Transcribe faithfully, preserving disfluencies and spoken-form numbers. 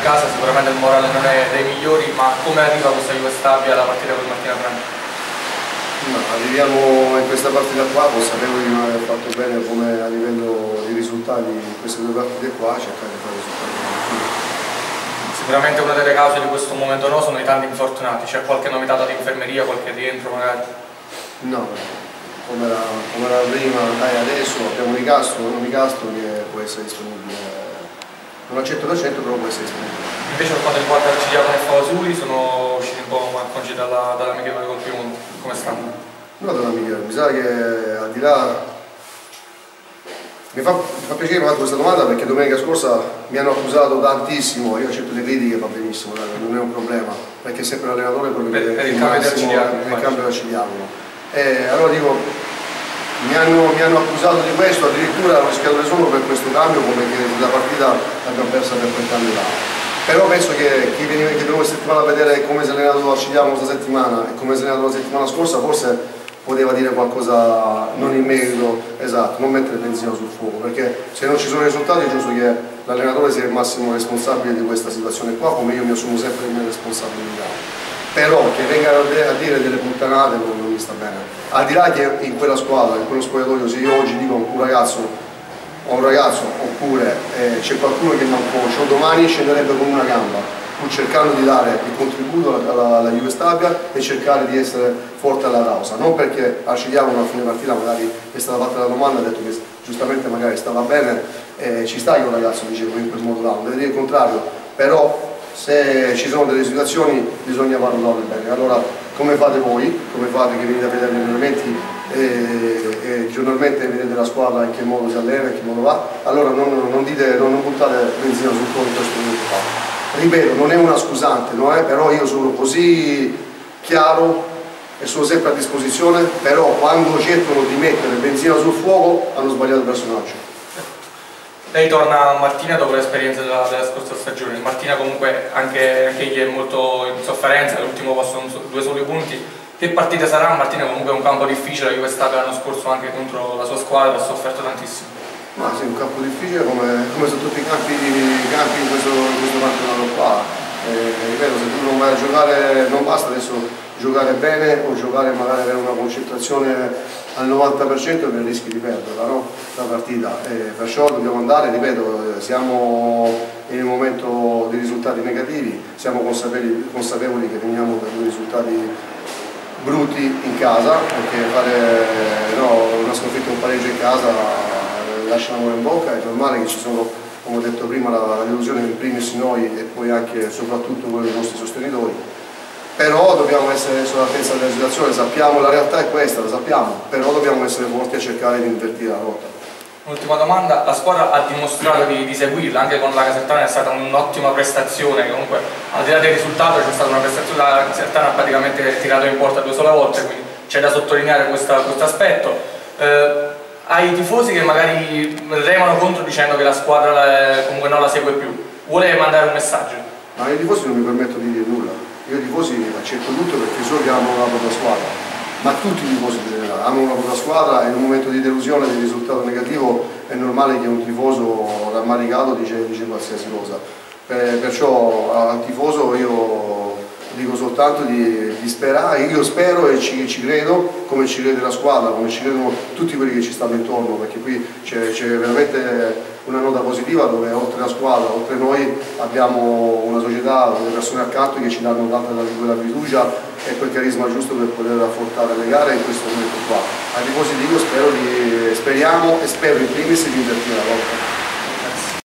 in casa, sicuramente il morale non è dei migliori, ma come arriva questa Juve Stabia alla partita con Martina Franchi? No, arriviamo in questa partita qua consapevoli di non aver fatto bene come a livello di risultati in queste due partite qua, cercare di fare risultati. Sicuramente una delle cause di questo momento no sono i tanti infortunati, c'è qualche novità dall'infermeria, qualche rientro magari? No, come era, come era prima, dai, adesso abbiamo Nicastro, non Nicastro che può essere disponibile, non al cento per cento però può essere disponibile. Invece per quanto riguarda Arcidiacono e Favasuli sono usciti un po' malconci dalla, dall'amichevole col Piemonte, come stanno? No, dall'amichevole, mi sa che al di là mi fa, mi fa piacere che mi ha fatto questa domanda perché domenica scorsa mi hanno accusato tantissimo, io accetto le critiche, va benissimo, non è un problema, perché è sempre l'allenatore quello per, che per il cambio d'Arcidiacono. E allora dico, mi hanno, mi hanno accusato di questo, addirittura hanno rischiato nessuno per questo cambio come che la partita l'abbiamo persa per quell'anno là. Però penso che chi veniva che questa settimana a vedere come si è allenato Arcidiacono questa settimana e come si è allenato la settimana scorsa forse poteva dire qualcosa non in merito, esatto, non mettere benzina sul fuoco, perché se non ci sono risultati è giusto che l'allenatore sia il massimo responsabile di questa situazione qua, come io mi assumo sempre le mie responsabilità. Però che vengano a dire delle puttanate non, non mi sta bene. Al di là che in quella squadra, in quello spogliatoio, se io oggi dico un ragazzo o un ragazzo oppure eh, c'è qualcuno che non conosce, o domani scenderebbe con una gamba, pur cercando di dare il contributo alla, alla, alla Juve Stabia e cercare di essere forte alla causa, non perché Arcidiacono a fine partita magari è stata fatta la domanda e ha detto che giustamente magari stava bene, eh, ci sta che un ragazzo dicevo in quel modo là, non deve dire il contrario, però se ci sono delle situazioni bisogna valutarle bene. Allora come fate voi, come fate che venite a vedere gli allenamenti e, e giornalmente vedete la squadra in che modo si allena, in che modo va, allora non, non, dite, non, non buttate benzina sul fuoco in questo momento qua. Ripeto, non è una scusante, no, eh? Però io sono così chiaro e sono sempre a disposizione, però quando cercano di mettere benzina sul fuoco hanno sbagliato il personaggio. Lei torna a Martina dopo l'esperienza della, della scorsa stagione. Martina comunque anche, anche egli è molto in sofferenza, all'ultimo posto due soli punti. Che partita sarà? Martina comunque è un campo difficile, la Juve è stata l'anno scorso anche contro la sua squadra, ha sofferto tantissimo. Ma sì, un campo difficile come, come sono tutti i campi, campi in questo, in questo campionato qua. Eh, ripeto, se tu non vai a giocare, non basta adesso giocare bene o giocare magari avere una concentrazione al novanta per cento che rischi di perderla, no? La partita. Eh, perciò dobbiamo andare, ripeto, siamo in un momento di risultati negativi, siamo consapevoli, consapevoli che veniamo da due risultati brutti in casa, perché fare no, una sconfitta o un pareggio in casa lascia l'amore in bocca, è normale che ci sono, come ho detto prima, la, la delusione in primis noi e poi anche e soprattutto quelli dei nostri sostenitori. Però dobbiamo essere sull'altezza della situazione, sappiamo, la realtà è questa, la sappiamo, però dobbiamo essere forti a cercare di invertire la rotta. Ultima domanda, la squadra ha dimostrato di, di seguirla, anche con la Casertana è stata un'ottima prestazione, comunque al di là del risultato c'è stata una prestazione, la Casertana ha praticamente tirato in porta due sola volte, quindi c'è da sottolineare questo aspetto. Eh, ai tifosi che magari remano contro dicendo che la squadra eh, comunque non la segue più, vuole mandare un messaggio? Ma ai tifosi non mi permetto di dire nulla, io ai tifosi accetto tutto perché so che amano la propria squadra, ma tutti i tifosi in generale amano la propria squadra e in un momento di delusione, di risultato negativo è normale che un tifoso rammaricato dice, dice qualsiasi cosa, per, perciò al tifoso io dico soltanto di, di sperare, io spero e ci, ci credo, come ci crede la squadra, come ci credono tutti quelli che ci stanno intorno, perché qui c'è veramente una nota positiva dove oltre la squadra, oltre noi abbiamo una società, delle persone accanto che ci danno tanta quella fiducia e quel carisma giusto per poter affrontare le gare in questo momento qua. Ai tifosi dico spero di, speriamo e spero in primis di invertire la volta.